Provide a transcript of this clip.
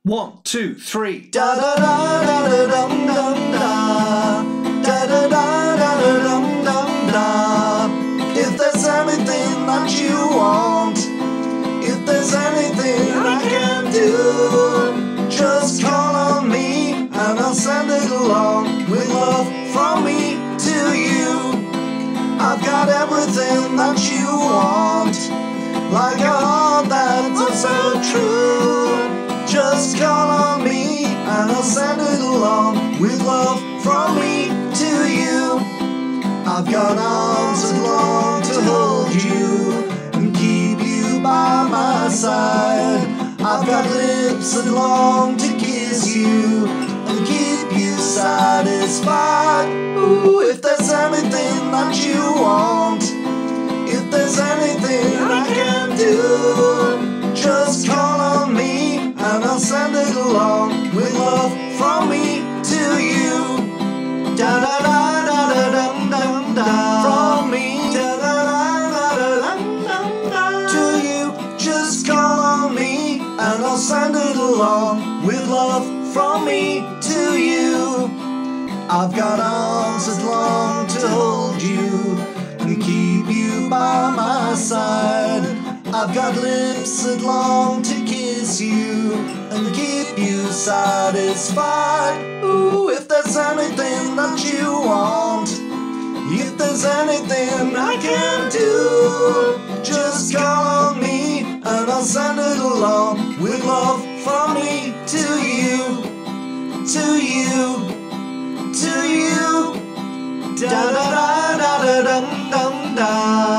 1, 2, 3. Da da da da da dum dum da. Da da da da da dum dum da. If there's anything that you want, if there's anything I can do, just call on me and I'll send it along with love from me to you. I've got everything that you want, like a heart that's so true. Just call on me and I'll send it along with love from me to you. I've got arms that long to hold you and keep you by my side. I've got lips that long to kiss you and keep you satisfied. Ooh, if there's anything that you want, if there's anything I can do, just call on me and I'll send it along with love from me to you. Da da da da da dum dum da. From me da da da da da dum dum da. To you, just call on me and I'll send it along with love from me to you. I've got arms that long to hold you and keep you by my side. I've got lips that long to kiss you and keep you satisfied. Ooh, if there's anything that you want, if there's anything I can do, just call on me and I'll send it along with love from me to you, to you, to you. Da da da da da dum dum da.